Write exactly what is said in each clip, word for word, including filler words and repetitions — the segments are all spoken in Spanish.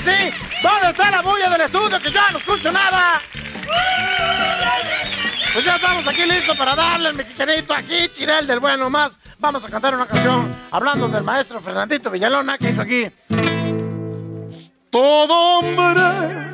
sí! ¿Dónde está la bulla del estudio? Que yo no escucho nada. Pues ya estamos aquí listos para darle el mexicanito aquí, Chirel del bueno más. Vamos a cantar una canción hablando del maestro Fernandito Villalona que hizo aquí. Todo hombre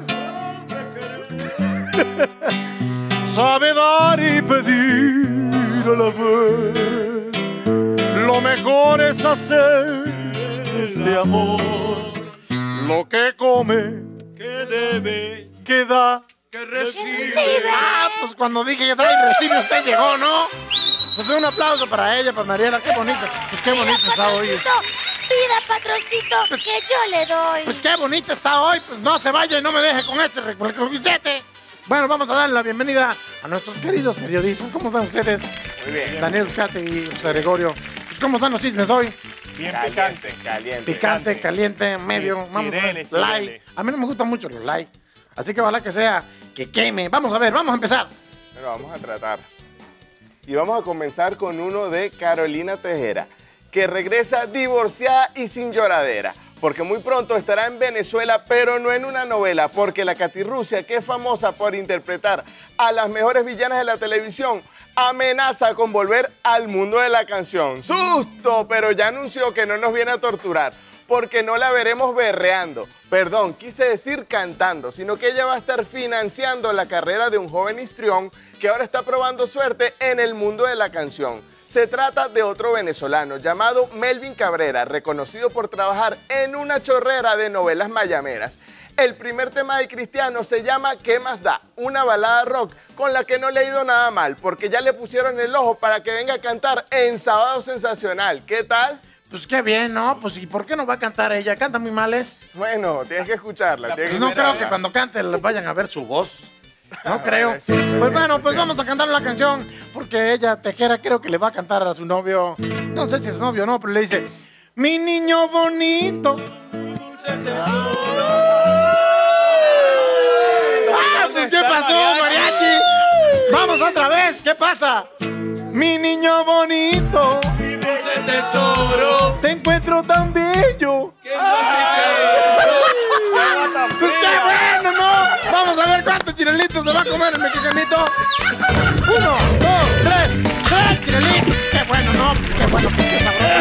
sabe dar y pedir a la vez. Lo mejor es hacer este amor lo que come, que debe, que da, que recibe. Ah, pues cuando dije que da y recibe usted llegó, ¿no? Pues un aplauso para ella, para Mariela, qué bonito. Pues qué bonito está hoy. Pida, patroncito, pues, que yo le doy. Pues qué bonita está hoy, pues no se vaya y no me deje con este recuerguisete. Bueno, vamos a darle la bienvenida a nuestros queridos periodistas. ¿Cómo están ustedes? Muy bien. Daniel Cate y José Gregorio. ¿Cómo están los chismes hoy? Bien picante, caliente. Picante, caliente, medio, vamos a ver, light. A mí no me gustan mucho los light, así que ojalá que sea que queme. Vamos a ver, vamos a empezar. Bueno, vamos a tratar. Y vamos a comenzar con uno de Carolina Tejera, que regresa divorciada y sin lloradera, porque muy pronto estará en Venezuela, pero no en una novela, porque la Catirrucia, que es famosa por interpretar a las mejores villanas de la televisión, amenaza con volver al mundo de la canción. ¡Susto! Pero ya anunció que no nos viene a torturar, porque no la veremos berreando. Perdón, quise decir cantando, sino que ella va a estar financiando la carrera de un joven histrión que ahora está probando suerte en el mundo de la canción. Se trata de otro venezolano llamado Melvin Cabrera, reconocido por trabajar en una chorrera de novelas mayameras. El primer tema de Cristiano se llama ¿Qué más da? Una balada rock con la que no le ha ido nada mal, porque ya le pusieron el ojo para que venga a cantar en Sábado Sensacional. ¿Qué tal? Pues qué bien, ¿no? Pues ¿y por qué no va a cantar ella? ¿Canta muy mal es? Bueno, tienes que escucharla. Pues no creo que cuando cante les vayan a ver su voz. No creo. Pues bueno, pues vamos a cantar la canción, porque ella, Tejera, creo que le va a cantar a su novio. No sé si es novio o no, pero le dice: mi niño bonito. ¡Ah, pues qué pasó, mariachi! ¡Vamos otra vez! ¿Qué pasa? Mi niño bonito, Mi dulce tesoro, te encuentro tan bello. que no se te ¡Pues qué bueno, no! Vamos a ver cuántos chirelitos se va a comer el mexicanito. Uno, dos, tres, tres chirelitos. ¡Qué bueno, no! Pues qué bueno, pues qué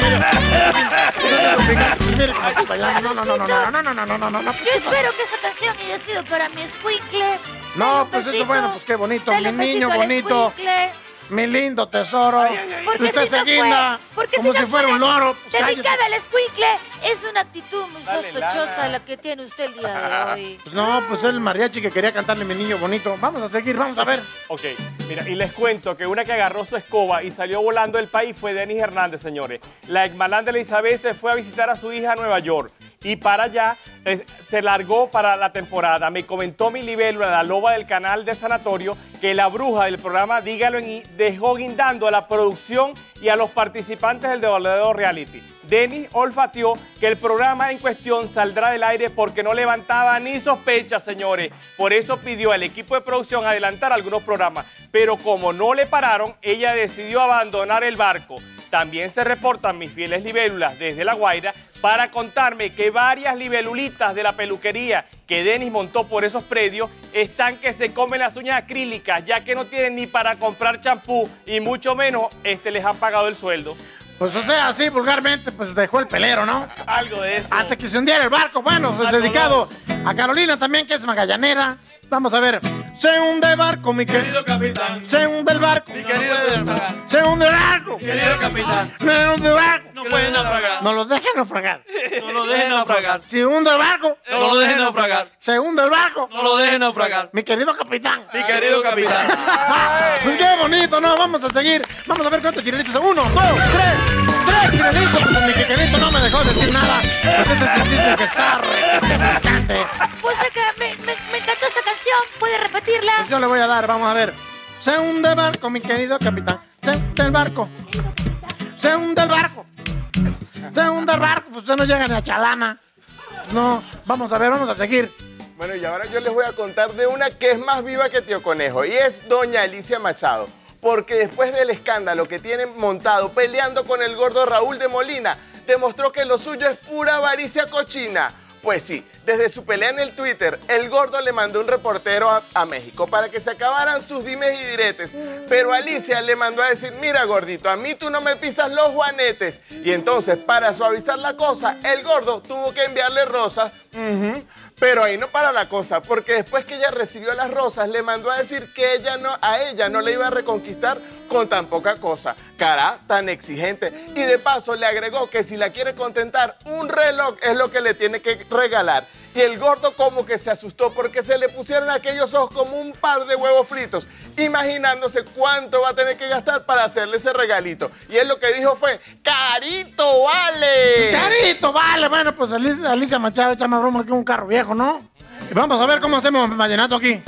sabroso. Mire, no, no, no, no, no, no, no, no, no, no, no, no. Yo espero que esa canción haya sido para mi escuincle. No, pues eso bueno, pues qué bonito, mi niño bonito. Mi lindo tesoro. Porque usted si se no guinda fue, porque como si, si no fuera un loro. Pues dedicada al escuincle, es una actitud muy Dale, sospechosa Lana. la que tiene usted el día de hoy. Pues no, pues el mariachi que quería cantarle mi niño bonito. Vamos a seguir, vamos a ver. Ok, mira, y les cuento que una que agarró su escoba y salió volando del país fue Denis Hernández, señores. La exmalán de Elizabeth se fue a visitar a su hija a Nueva York y para allá eh, se largó para la temporada. Me comentó mi libélula, la loba del canal de Sanatorio, que la bruja del programa Dígalo en I dejó guindando a la producción y a los participantes del verdadero reality. Denis olfateó que el programa en cuestión saldrá del aire porque no levantaba ni sospechas, señores. Por eso pidió al equipo de producción adelantar algunos programas. Pero como no le pararon, ella decidió abandonar el barco. También se reportan mis fieles libélulas desde La Guaira para contarme que varias libelulitas de la peluquería que Denis montó por esos predios están que se comen las uñas acrílicas, ya que no tienen ni para comprar champú y mucho menos este les han pagado el sueldo. Pues o sea, así vulgarmente, pues dejó el pelero, ¿no? Algo de eso. Hasta que se hundiera el barco. Bueno, pues Algo dedicado a Carolina también, que es magallanera. Vamos a ver. Se hunde el barco, mi querido querido. capitán, Se hunde el barco. mi querido capitán, Se hunde el barco. mi querido capitán, Se hunde el barco. no pueden naufragar, No lo dejen naufragar. no lo dejen naufragar, Se hunde el barco. no lo dejen naufragar, Se hunde el barco. no lo dejen naufragar, Mi querido capitán. mi querido capitán. Pues qué bonito, ¿no? Vamos a seguir. Vamos a ver cuántos chirelitos son. Uno, dos, tres. Tres chirelitos. Pues mi querido no me dejó decir nada. Pues ese es el chisme que está re... Pues me, ca- me, me, me encantó esa canción. ¿Puede repetirla? Pues yo le voy a dar, vamos a ver. Se hunde el barco, mi querido capitán. Se hunde el barco. Se hunde el barco. Se hunde el barco. Pues usted no llega ni a Chalana. No, vamos a ver, vamos a seguir. Bueno, y ahora yo les voy a contar de una que es más viva que Tío Conejo, y es doña Alicia Machado. Porque después del escándalo que tienen montado peleando con el gordo Raúl de Molina, demostró que lo suyo es pura avaricia cochina. Pues sí, Desde su pelea en el Twitter, el Gordo le mandó un reportero a, a México para que se acabaran sus dimes y diretes. Pero Alicia le mandó a decir, mira Gordito, a mí tú no me pisas los juanetes. Y entonces, para suavizar la cosa, el Gordo tuvo que enviarle rosas. Uh-huh. Pero ahí no para la cosa, porque después que ella recibió las rosas, le mandó a decir que ella no, a ella no le iba a reconquistar con tan poca cosa. Cara, tan exigente. Y de paso le agregó que si la quiere contentar, un reloj es lo que le tiene que regalar. Y el Gordo como que se asustó porque se le pusieron aquellos ojos como un par de huevos fritos, imaginándose cuánto va a tener que gastar para hacerle ese regalito. Y él lo que dijo fue, ¡carito, vale! ¡Carito, vale! Bueno, pues Alicia, Alicia Machado echa más broma que un carro viejo, ¿no? Y vamos a ver cómo hacemos vallenato aquí.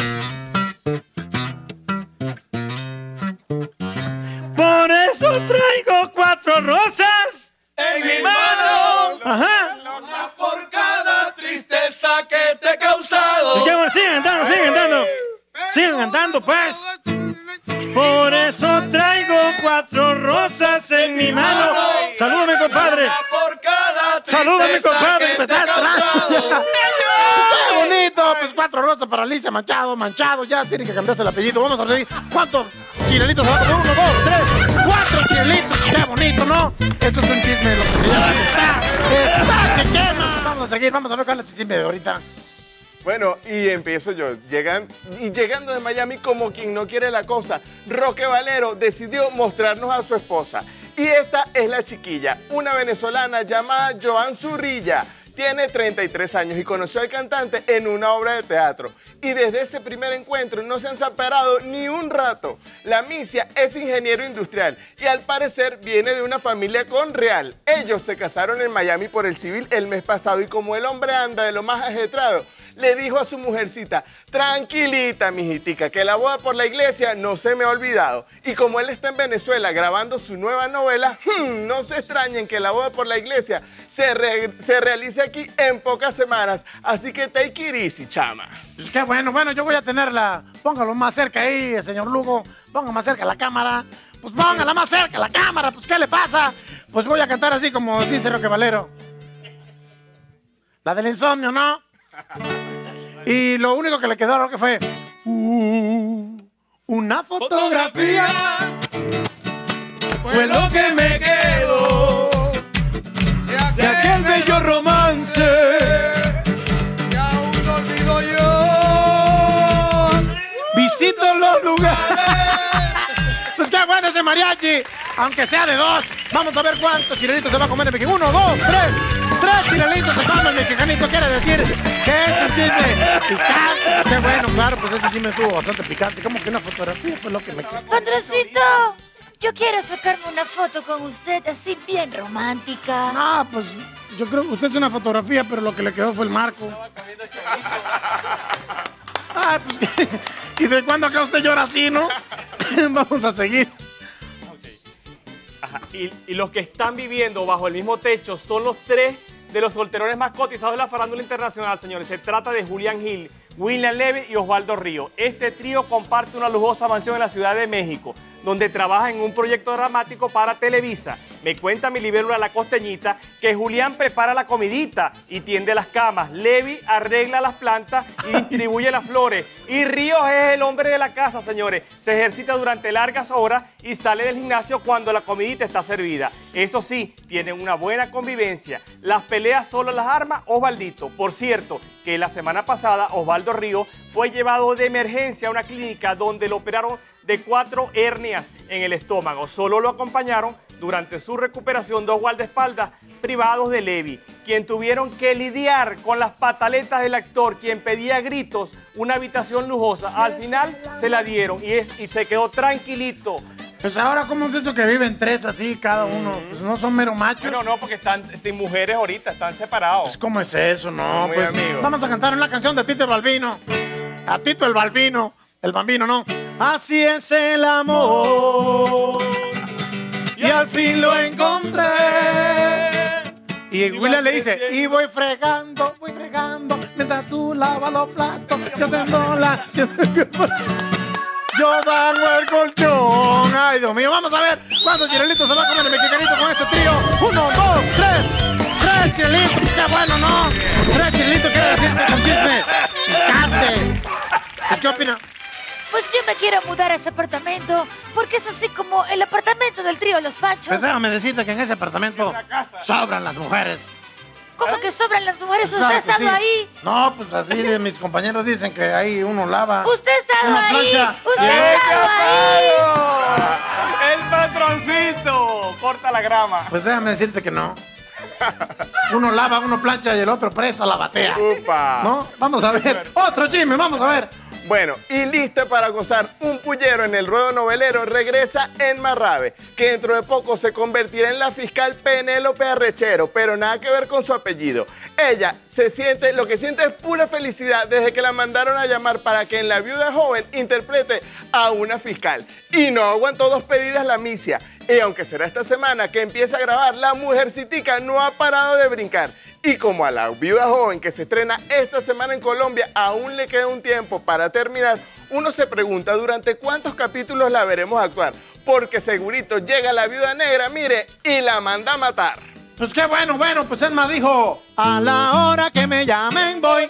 Por eso traigo cuatro rosas En mi mano, Ajá. loca por cada tristeza que te he causado. ¿Y qué más? Sigan cantando, sigan cantando. Sigan cantando, pues. Por eso traigo cuatro rosas en mi mano. Salúdame, compadre. Loca por cada Salúdame, tristeza compadre. que te he causado. ¡Qué bonito! Pues cuatro rosas para Alicia Machado, Manchado, ya tiene que cambiarse el apellido. Vamos a ver cuántos chilelitos se va a comer. Uno, dos, tres, cuatro chilelitos. ¡Qué bonito!, ¿no? Esto es un chisme de lo que se llama. ¡Está! ¡Está que quema! Vamos a seguir, vamos a ver cuál es el chisme de ahorita. Bueno, y empiezo yo. Llegan, y llegando de Miami como quien no quiere la cosa, Roque Valero decidió mostrarnos a su esposa. Y esta es la chiquilla, una venezolana llamada Joan Zurrilla. Tiene treinta y tres años y conoció al cantante en una obra de teatro. Y desde ese primer encuentro no se han separado ni un rato. La Misia es ingeniero industrial y al parecer viene de una familia con real. Ellos se casaron en Miami por el civil el mes pasado y como el hombre anda de lo más ajetrado, le dijo a su mujercita, tranquilita, mijitica, que la boda por la iglesia no se me ha olvidado. Y como él está en Venezuela grabando su nueva novela, hmm, no se extrañen que la boda por la iglesia se, re se realice aquí en pocas semanas. Así que take it easy, chama. Pues qué bueno, bueno, yo voy a tenerla. Póngalo más cerca ahí, señor Lugo. Ponga más cerca la cámara. Pues póngala más cerca la cámara, pues ¿qué le pasa? Pues voy a cantar así como dice Roque Valero. La del insomnio, ¿no? Y lo único que le quedó a Roque fue uh, una fotografía. Fue lo que me quedó de aquel bello romance que aún no olvido yo. Visito los lugares. Pues qué bueno ese mariachi, aunque sea de dos. Vamos a ver cuántos chilenitos se va a comer el mexicano. Uno, dos, tres. Tres chilenitos se comen el mexicanito. Quiere decir que es un chisme picante. Qué bueno, claro, pues ese chisme estuvo bastante picante. ¿Cómo que una fotografía? Pues lo que me quedó. Patrocito, yo quiero sacarme una foto con usted así bien romántica. Ah, pues yo creo que usted es una fotografía, pero lo que le quedó fue el marco. Ah, pues, ¿y de cuándo acá usted llora así, no? Vamos a seguir. Ajá. Y, y los que están viviendo bajo el mismo techo son los tres de los solterones más cotizados de la farándula internacional, señores. Se trata de Julián Gil, William Levy y Osvaldo Río. Este trío comparte una lujosa mansión en la Ciudad de México, donde trabaja en un proyecto dramático para Televisa. Me cuenta mi libélula La Costeñita que Julián prepara la comidita y tiende las camas. Levy arregla las plantas y distribuye las flores. Y Ríos es el hombre de la casa, señores. Se ejercita durante largas horas y sale del gimnasio cuando la comidita está servida. Eso sí, tienen una buena convivencia. Las peleas solo las arma Osvaldito. Por cierto, que la semana pasada Osvaldo Río fue llevado de emergencia a una clínica donde lo operaron de cuatro hernias en el estómago. Solo lo acompañaron durante su recuperación dos guardaespaldas privados de Levy, quien tuvieron que lidiar con las pataletas del actor, quien pedía a gritos una habitación lujosa. Al final se la dieron y, es, y se quedó tranquilito. Pues ahora, ¿cómo es eso que viven tres así cada uno? Pues no son mero machos. No, no, porque están sin mujeres ahorita, están separados. Pues, ¿cómo es eso? No, Muy pues amigos. vamos a cantar una canción de Tito el Balbino. A Tito el Balbino. El Bambino, ¿no? Así es el amor. Y al fin lo encontré. Y William le dice, y voy fregando, voy fregando, mientras tú lavas los platos, yo tengo la... Yo dango el colchón. Ay, Dios mío, vamos a ver cuántos chilenitos se va a comer el mexicanito con este trío. Uno, dos, tres. Tres chilito, qué bueno, ¿no? Tres chilitos, quiere decirte con chisme picante. Pues, ¿qué opina? Pues yo me quiero mudar a ese apartamento porque es así como el apartamento del trío Los Panchos. Pues déjame decirte que en ese apartamento sobran las mujeres. ¿Cómo que sobran las mujeres? ¿Usted Claro ha que estado sí. ahí? No, pues así de mis compañeros dicen que ahí uno lava. ¿Usted ha estado Una ahí? plancha. ¿Usted ha estado ahí? ¡El patroncito! Corta la grama. Pues déjame decirte que no. Uno lava, uno plancha y el otro presa la batea. ¡Upa! ¿No? Vamos a ver. Otro chisme, vamos a ver. Bueno, y lista para gozar un pullero en el ruedo novelero, regresa Emma Rabe, que dentro de poco se convertirá en la fiscal Penélope Arrechero, pero nada que ver con su apellido. Ella se siente, lo que siente es pura felicidad desde que la mandaron a llamar para que en La Viuda Joven interprete a una fiscal. Y no aguantó dos pedidas la misia. Y aunque será esta semana que empieza a grabar, la mujercitica no ha parado de brincar. Y como a La Viuda Joven que se estrena esta semana en Colombia aún le queda un tiempo para terminar, uno se pregunta durante cuántos capítulos la veremos actuar. Porque segurito llega La Viuda Negra, mire, y la manda a matar. Pues qué bueno, bueno, pues Emma dijo, a la hora que me llamen voy.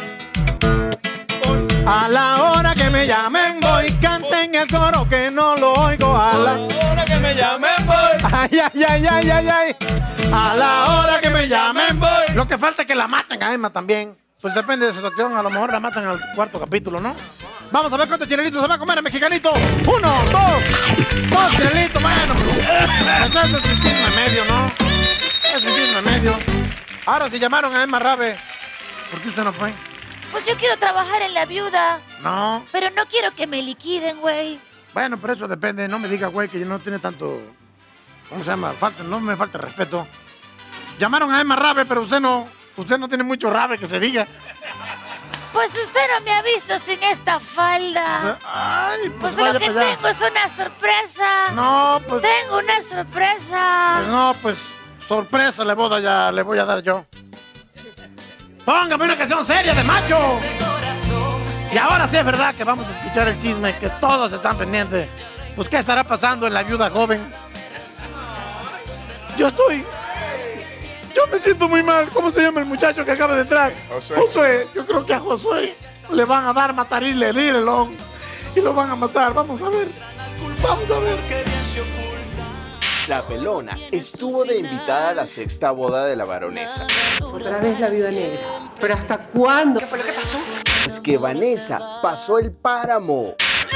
A la hora que me llamen voy, canten el coro que no lo oigo. A la Ahora que me llamen voy. Ay, ay, ay, ay, ay, ay. A la hora que me llamen voy. Lo que falta es que la maten a Emma también. Pues depende de su actuación, a lo mejor la matan al cuarto capítulo, ¿no? Vamos a ver cuántos chilenitos se va a comer el mexicanito. Uno, dos, dos chilenitos, bueno. Pues eso es un chisme medio, ¿no? Es un chisme medio. Ahora si llamaron a Emma Rabe, ¿por qué usted no fue? Pues yo quiero trabajar en La Viuda, No. pero no quiero que me liquiden, güey. Bueno, pero eso depende. No me diga, güey, que yo no tiene tanto... ¿Cómo se llama? Falta, no me falta respeto. Llamaron a Emma Rabe, pero usted no... Usted no tiene mucho rabe que se diga. Pues usted no me ha visto sin esta falda. Ay, pues, Pues vaya lo que para allá. tengo es una sorpresa. No, pues... Tengo una sorpresa. Pues no, pues sorpresa le voy a, ya, le voy a dar yo. Póngame una canción seria de macho. Y ahora sí es verdad que vamos a escuchar el chisme, que todos están pendientes. Pues qué estará pasando en La Viuda Joven. Yo estoy... Yo me siento muy mal. ¿Cómo se llama el muchacho que acaba de entrar? Josué. Josué. Yo creo que a Josué le van a dar matarile, rilelón. Y lo van a matar. Vamos a ver. Vamos a ver. La Pelona estuvo de invitada a la sexta boda de la baronesa. Otra vez la viuda negra. ¿Pero hasta cuándo? ¿Qué fue lo que pasó? Es que Vanessa pasó el páramo.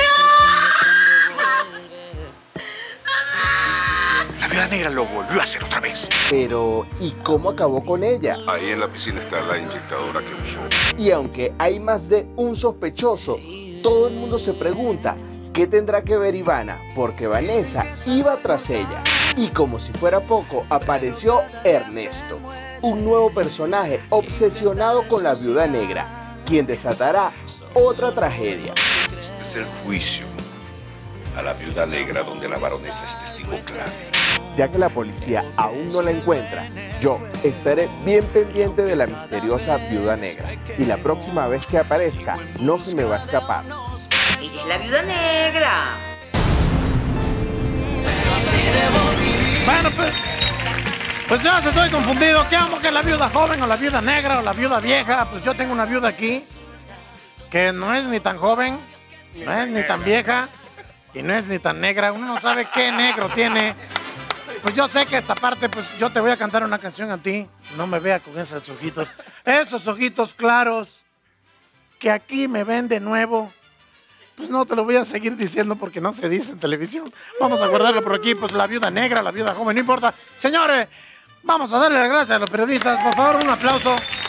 La Viuda Negra lo volvió a hacer otra vez. Pero, ¿y cómo acabó con ella? Ahí en la piscina está la inyectadora que usó. Y aunque hay más de un sospechoso, todo el mundo se pregunta qué tendrá que ver Ivana, porque Vanessa iba tras ella. Y como si fuera poco, apareció Ernesto, un nuevo personaje obsesionado con la Viuda Negra, quien desatará otra tragedia. Este es el juicio a la Viuda Negra, donde la baronesa es testigo clave. Ya que la policía aún no la encuentra, yo estaré bien pendiente de la misteriosa Viuda Negra. Y la próxima vez que aparezca, no se me va a escapar. Ella es la viuda negra. Bueno, pues, pues yo estoy confundido. ¿Qué amo que es la viuda joven o la viuda negra o la viuda vieja? Pues yo tengo una viuda aquí que no es ni tan joven, no es ni tan vieja y no es ni tan negra. Uno no sabe qué negro tiene. Pues yo sé que esta parte, pues yo te voy a cantar una canción a ti. No me vea con esos ojitos. Esos ojitos claros que aquí me ven de nuevo. Pues no te lo voy a seguir diciendo porque no se dice en televisión. Vamos a guardarlo por aquí, pues la viuda negra, la viuda joven, no importa. Señores, vamos a darle las gracias a los periodistas. Por favor, un aplauso.